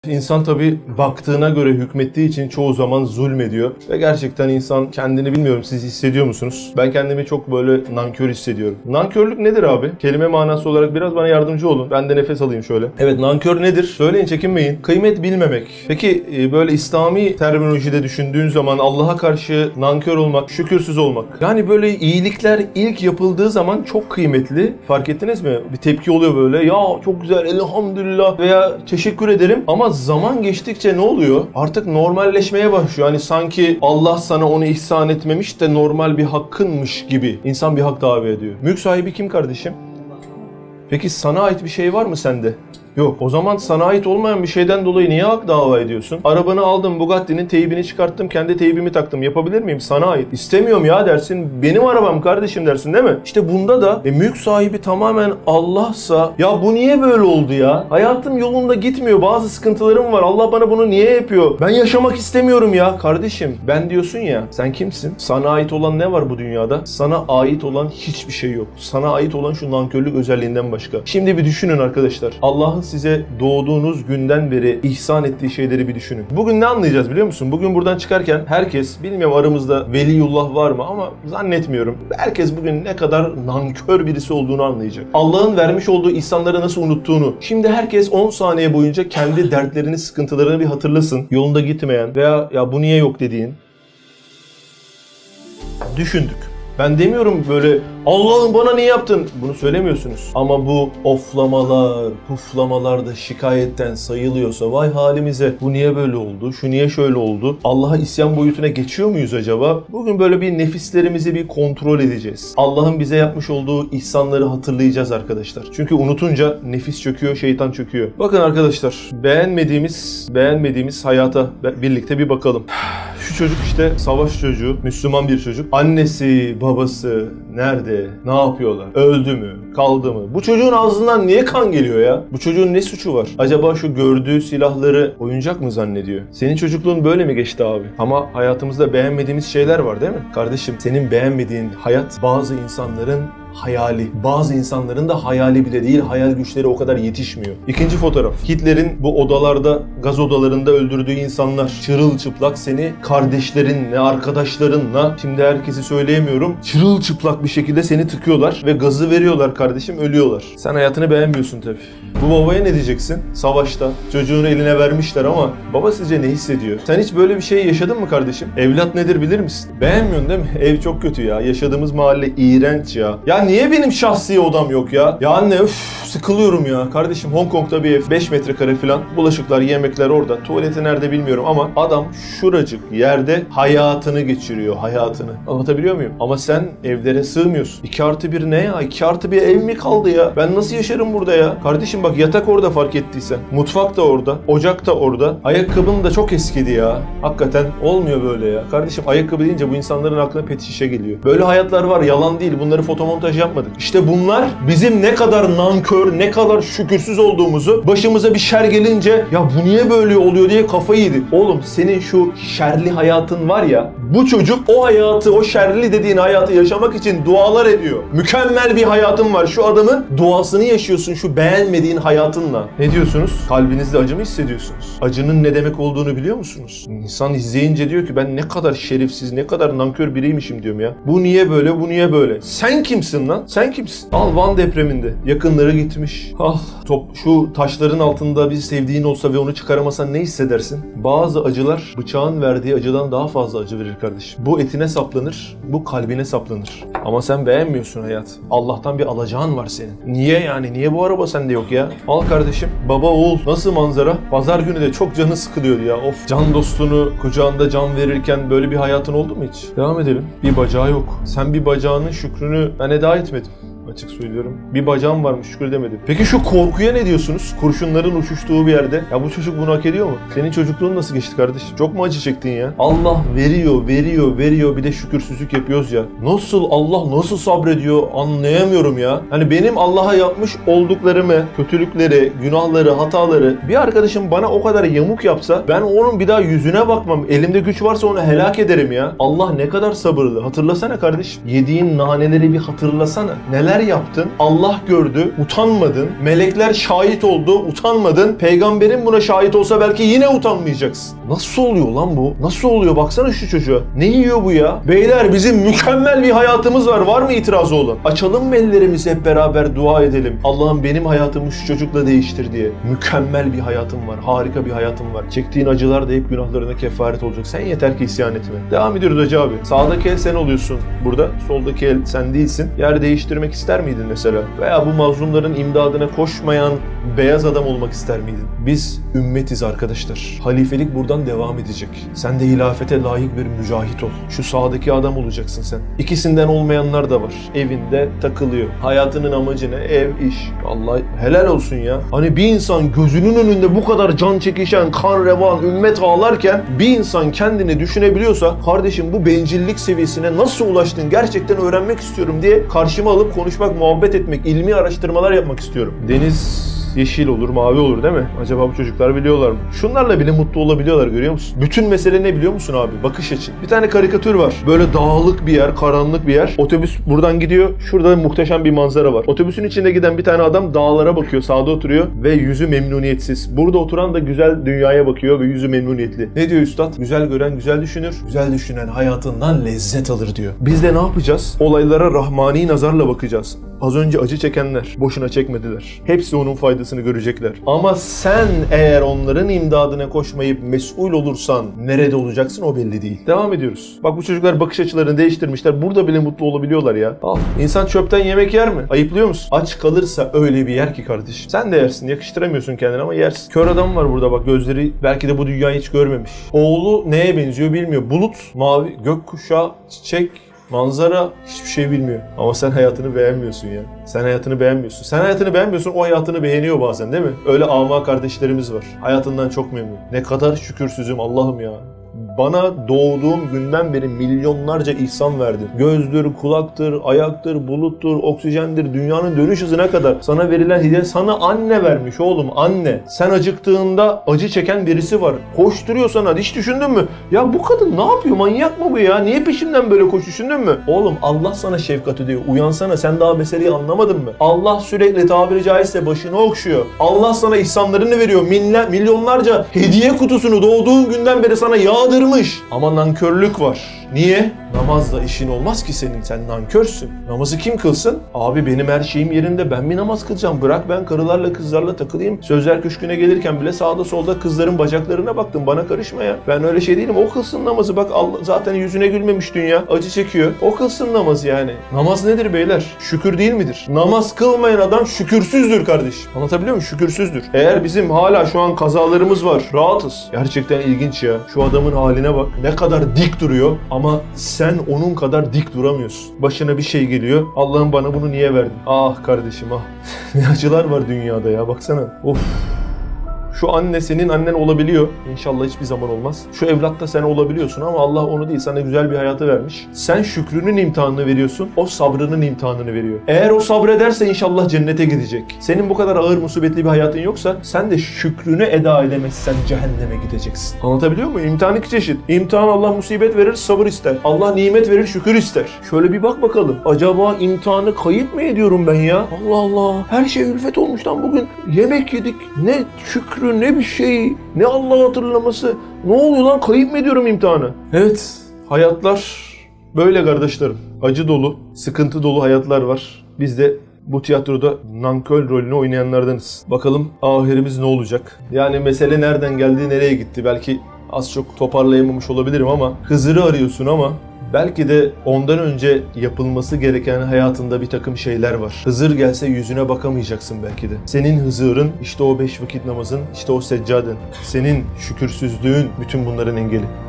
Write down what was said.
İnsan tabii baktığına göre hükmettiği için çoğu zaman zulmediyor. Ve gerçekten insan kendini, bilmiyorum siz hissediyor musunuz? Ben kendimi çok böyle nankör hissediyorum. Nankörlük nedir abi? Kelime manası olarak biraz bana yardımcı olun. Ben de nefes alayım şöyle. Evet, nankör nedir? Söyleyin, çekinmeyin. Kıymet bilmemek. Peki böyle İslami terminolojide düşündüğün zaman Allah'a karşı nankör olmak, şükürsüz olmak. Yani böyle iyilikler ilk yapıldığı zaman çok kıymetli. Fark ettiniz mi? Bir tepki oluyor böyle. Ya çok güzel, elhamdülillah veya teşekkür ederim. Ama zaman geçtikçe ne oluyor? Artık normalleşmeye başlıyor. Hani sanki Allah sana onu ihsan etmemiş de normal bir hakkınmış gibi. İnsan bir hak dava ediyor. Mülk sahibi kim kardeşim? Peki sana ait bir şey var mı sende? Yok. O zaman sana ait olmayan bir şeyden dolayı niye hak dava ediyorsun? Arabanı aldım, Bugatti'nin teybini çıkarttım, kendi teybimi taktım. Yapabilir miyim? Sana ait. İstemiyorum ya dersin. Benim arabam kardeşim dersin, değil mi? İşte bunda da mülk sahibi tamamen Allah'sa, ya bu niye böyle oldu ya? Hayatım yolunda gitmiyor. Bazı sıkıntılarım var. Allah bana bunu niye yapıyor? Ben yaşamak istemiyorum ya. Kardeşim ben diyorsun ya, sen kimsin? Sana ait olan ne var bu dünyada? Sana ait olan hiçbir şey yok. Sana ait olan şu nankörlük özelliğinden başka. Şimdi bir düşünün arkadaşlar. Allah'ın size doğduğunuz günden beri ihsan ettiği şeyleri bir düşünün. Bugün ne anlayacağız biliyor musun? Bugün buradan çıkarken herkes, bilmiyorum aramızda veliyullah var mı ama zannetmiyorum. Herkes bugün ne kadar nankör birisi olduğunu anlayacak. Allah'ın vermiş olduğu ihsanları nasıl unuttuğunu. Şimdi herkes 10 saniye boyunca kendi dertlerini, sıkıntılarını bir hatırlasın. Yolunda gitmeyen veya ya bu niye yok dediğin. Düşündük. Ben demiyorum böyle Allah'ım bana niye yaptın? Bunu söylemiyorsunuz. Ama bu oflamalar, puflamalar da şikayetten sayılıyorsa vay halimize. Bu niye böyle oldu? Şu niye şöyle oldu? Allah'a isyan boyutuna geçiyor muyuz acaba? Bugün böyle bir nefislerimizi bir kontrol edeceğiz. Allah'ın bize yapmış olduğu ihsanları hatırlayacağız arkadaşlar. Çünkü unutunca nefis çöküyor, şeytan çöküyor. Bakın arkadaşlar, beğenmediğimiz hayata birlikte bir bakalım. Şu çocuk işte savaş çocuğu, Müslüman bir çocuk. Annesi, babası nerede? Ne yapıyorlar? Öldü mü? Kaldı mı? Bu çocuğun ağzından niye kan geliyor ya? Bu çocuğun ne suçu var? Acaba şu gördüğü silahları oyuncak mı zannediyor? Senin çocukluğun böyle mi geçti abi? Ama hayatımızda beğenmediğimiz şeyler var değil mi? Kardeşim, senin beğenmediğin hayat bazı insanların hayali. Bazı insanların da hayali bile değil, hayal güçleri o kadar yetişmiyor. İkinci fotoğraf. Hitler'in bu odalarda, gaz odalarında öldürdüğü insanlar. Çırılçıplak seni kardeşlerinle, arkadaşlarınla, şimdi herkesi söyleyemiyorum, çırılçıplak bir şekilde seni tıkıyorlar ve gazı veriyorlar kardeşim, ölüyorlar. Sen hayatını beğenmiyorsun tabii. Bu babaya ne diyeceksin? Savaşta çocuğunu eline vermişler ama baba sizce ne hissediyor? Sen hiç böyle bir şey yaşadın mı kardeşim? Evlat nedir bilir misin? Beğenmiyorsun değil mi? Ev çok kötü ya. Yaşadığımız mahalle iğrenç ya. Ya niye benim şahsi odam yok ya? Ya anne sıkılıyorum ya. Kardeşim Hong Kong'da bir ev 5 metrekare falan. Bulaşıklar, yemekler orada. Tuvaleti nerede bilmiyorum ama adam şuracık yerde hayatını geçiriyor. Hayatını. Anlatabiliyor muyum? Ama sen evlere sığmıyorsun. 2+1 ne ya? 2+1 ev mi kaldı ya? Ben nasıl yaşarım burada ya? Kardeşim bak, yatak orada fark ettiysen. Mutfak da orada. Ocak da orada. Ayakkabın da çok eskidi ya. Hakikaten olmuyor böyle ya. Kardeşim ayakkabı deyince bu insanların aklına pet şişe geliyor. Böyle hayatlar var. Yalan değil. Bunları fotomontaj yapmadık. İşte bunlar bizim ne kadar nankör, ne kadar şükürsüz olduğumuzu, başımıza bir şer gelince ya bu niye böyle oluyor diye kafayı yedik. Oğlum senin şu şerli hayatın var ya, bu çocuk o hayatı, o şerli dediğin hayatı yaşamak için dualar ediyor. Mükemmel bir hayatın var. Şu adamın duasını yaşıyorsun şu beğenmediğin hayatınla. Ne diyorsunuz? Kalbinizde acı mı hissediyorsunuz? Acının ne demek olduğunu biliyor musunuz? İnsan izleyince diyor ki ben ne kadar şerefsiz, ne kadar nankör biriymişim diyorum ya. Bu niye böyle, bu niye böyle? Sen kimsin lan? Sen kimsin? Al Van depreminde. Yakınları gitmiş. Al şu taşların altında bir sevdiğin olsa ve onu çıkaramasan ne hissedersin? Bazı acılar bıçağın verdiği acıdan daha fazla acı verir kardeşim. Bu etine saplanır, bu kalbine saplanır. Ama sen beğenmiyorsun hayat. Allah'tan bir alacağın var senin. Niye yani? Niye bu araba sende yok ya? Al kardeşim. Baba oğul. Nasıl manzara? Pazar günü de çok canı sıkılıyor ya. Of. Can dostunu kucağında can verirken böyle bir hayatın oldu mu hiç? Devam edelim. Bir bacağı yok. Sen bir bacağının şükrünü ben eda etmedim. Açık söylüyorum. Bir bacağım varmış, şükür demedim. Peki şu korkuya ne diyorsunuz? Kurşunların uçuştuğu bir yerde. Ya bu çocuk bunu hak ediyor mu? Senin çocukluğun nasıl geçti kardeşim? Çok mu acı çektin ya? Allah veriyor. Bir de şükürsüzlük yapıyoruz ya. Allah nasıl sabrediyor anlayamıyorum ya. Hani benim Allah'a yapmış olduklarımı, kötülükleri, günahları, hataları bir arkadaşım bana o kadar yamuk yapsa ben onun bir daha yüzüne bakmam. Elimde güç varsa onu helak ederim ya. Allah ne kadar sabırlı. Hatırlasana kardeşim. Yediğin naneleri bir hatırlasana. Neler yaptın. Allah gördü, utanmadın. Melekler şahit oldu, utanmadın. Peygamberin buna şahit olsa belki yine utanmayacaksın. Nasıl oluyor lan bu? Nasıl oluyor? Baksana şu çocuğa. Ne yiyor bu ya? Beyler, bizim mükemmel bir hayatımız var. Var mı itirazı olan? Açalım mı ellerimizi, hep beraber dua edelim. Allah'ım benim hayatımı şu çocukla değiştir diye. Mükemmel bir hayatım var. Harika bir hayatım var. Çektiğin acılar da hep günahlarına kefaret olacak. Sen yeter ki isyan etme. Devam ediyoruz Hacı abi. Sağdaki el sen oluyorsun burada. Soldaki el sen değilsin. Yer değiştirmek ister miydin mesela? Veya bu mazlumların imdadına koşmayan beyaz adam olmak ister miydin? Biz ümmetiz arkadaşlar. Halifelik buradan devam edecek. Sen de hilafete layık bir mücahit ol. Şu sağdaki adam olacaksın sen. İkisinden olmayanlar da var. Evinde takılıyor. Hayatının amacı ne? Ev, iş. Allah helal olsun ya. Hani bir insan gözünün önünde bu kadar can çekişen, kan revan, ümmet ağlarken bir insan kendini düşünebiliyorsa, kardeşim bu bencillik seviyesine nasıl ulaştın gerçekten öğrenmek istiyorum diye karşıma alıp konuşmak, muhabbet etmek, ilmi araştırmalar yapmak istiyorum. Deniz yeşil olur, mavi olur değil mi? Acaba bu çocuklar biliyorlar mı? Şunlarla bile mutlu olabiliyorlar, görüyor musun? Bütün mesele ne biliyor musun abi? Bakış açı. Bir tane karikatür var. Böyle dağlık bir yer, karanlık bir yer. Otobüs buradan gidiyor. Şurada muhteşem bir manzara var. Otobüsün içinde giden bir tane adam dağlara bakıyor, sağda oturuyor ve yüzü memnuniyetsiz. Burada oturan da güzel dünyaya bakıyor ve yüzü memnuniyetli. Ne diyor üstad? Güzel gören güzel düşünür. Güzel düşünen hayatından lezzet alır diyor. Biz de ne yapacağız? Olaylara rahmani nazarla bakacağız. Az önce acı çekenler boşuna çekmediler. Hepsi onun faydasını görecekler. Ama sen eğer onların imdadına koşmayıp mesul olursan nerede olacaksın o belli değil. Devam ediyoruz. Bak bu çocuklar bakış açılarını değiştirmişler. Burada bile mutlu olabiliyorlar ya. Al. İnsan çöpten yemek yer mi? Ayıplıyor musun? Aç kalırsa öyle bir yer ki kardeşim. Sen de yersin. Yakıştıramıyorsun kendine ama yersin. Kör adam var burada bak. Gözleri belki de bu dünyayı hiç görmemiş. Oğlu neye benziyor bilmiyor. Bulut, mavi, gökkuşağı, çiçek, manzara, hiçbir şey bilmiyor. Ama sen hayatını beğenmiyorsun ya. Sen hayatını beğenmiyorsun. Sen hayatını beğenmiyorsun, o hayatını beğeniyor bazen değil mi? Öyle ama kardeşlerimiz var. Hayatından çok memnun. Ne kadar şükürsüzüm Allah'ım ya. Bana doğduğum günden beri milyonlarca ihsan verdin. Gözdür, kulaktır, ayaktır, buluttur, oksijendir, dünyanın dönüş hızına kadar sana verilen hediye sana anne vermiş oğlum, anne. Sen acıktığında acı çeken birisi var. Koşturuyor sana. Hiç düşündün mü? Ya bu kadın ne yapıyor? Manyak mı bu ya? Niye peşimden böyle koş, düşündün mü? Oğlum Allah sana şefkat ediyor. Uyansana. Sen daha meseleyi anlamadın mı? Allah sürekli tabiri caizse başını okşuyor. Allah sana ihsanlarını veriyor. Milyonlarca hediye kutusunu doğduğun günden beri sana yağdırmış. Ama nankörlük var. Niye? Namazla işin olmaz ki senin. Sen nankörsün. Namazı kim kılsın? Abi benim her şeyim yerinde. Ben bir namaz kılacağım. Bırak ben karılarla kızlarla takılayım. Sözler Köşkü'ne gelirken bile sağda solda kızların bacaklarına baktım. Bana karışma ya. Ben öyle şey değilim. O kılsın namazı. Bak Allah zaten yüzüne gülmemiş dünya. Acı çekiyor. O kılsın namazı yani. Namaz nedir beyler? Şükür değil midir? Namaz kılmayan adam şükürsüzdür kardeş. Anlatabiliyor muyum? Şükürsüzdür. Eğer bizim hala şu an kazalarımız var. Rahatız. Gerçekten ilginç ya. Şu adamın haline bak. Ne kadar dik duruyor ama sen onun kadar dik duramıyorsun. Başına bir şey geliyor. Allah'ım bana bunu niye verdin? Ah kardeşim ah. Ne acılar var dünyada ya, baksana. Of. Şu anne senin annen olabiliyor. İnşallah hiçbir zaman olmaz. Şu evlat da sen olabiliyorsun ama Allah onu değil, sana güzel bir hayatı vermiş. Sen şükrünün imtihanını veriyorsun. O sabrının imtihanını veriyor. Eğer o sabrederse inşallah cennete gidecek. Senin bu kadar ağır musibetli bir hayatın yoksa sen de şükrünü eda edemezsen cehenneme gideceksin. Anlatabiliyor muyum? İmtihan iki çeşit. İmtihan Allah musibet verir, sabır ister. Allah nimet verir, şükür ister. Şöyle bir bak bakalım. Acaba imtihanı kayıp mı ediyorum ben ya? Allah Allah. Her şey ülfet olmuş lan bugün. Yemek yedik. Ne şükrü, ne bir şey, ne Allah hatırlaması. Ne oluyor lan? Kayıp mı ediyorum imtihanı? Evet, hayatlar böyle kardeşlerim. Acı dolu, sıkıntı dolu hayatlar var. Biz de bu tiyatroda nankör rolünü oynayanlardanız. Bakalım ahirimiz ne olacak? Yani mesele nereden geldi, nereye gitti? Belki az çok toparlayamamış olabilirim ama Hızır'ı arıyorsun ama belki de ondan önce yapılması gereken hayatında bir takım şeyler var. Hızır gelse yüzüne bakamayacaksın belki de. Senin Hızır'ın işte o 5 vakit namazın, işte o seccaden. Senin şükürsüzlüğün bütün bunların engeli.